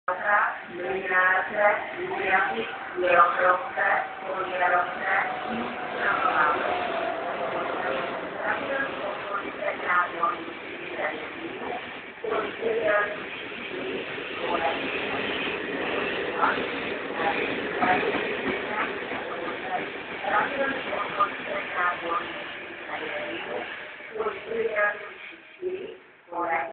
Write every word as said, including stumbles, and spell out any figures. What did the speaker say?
laminátka, výrazy, výrokrovce, polierokce, výrokrováce. Pravidelný odpovědce národní výrazy, polierokce, Pravidelný odpovědce národní výrazy,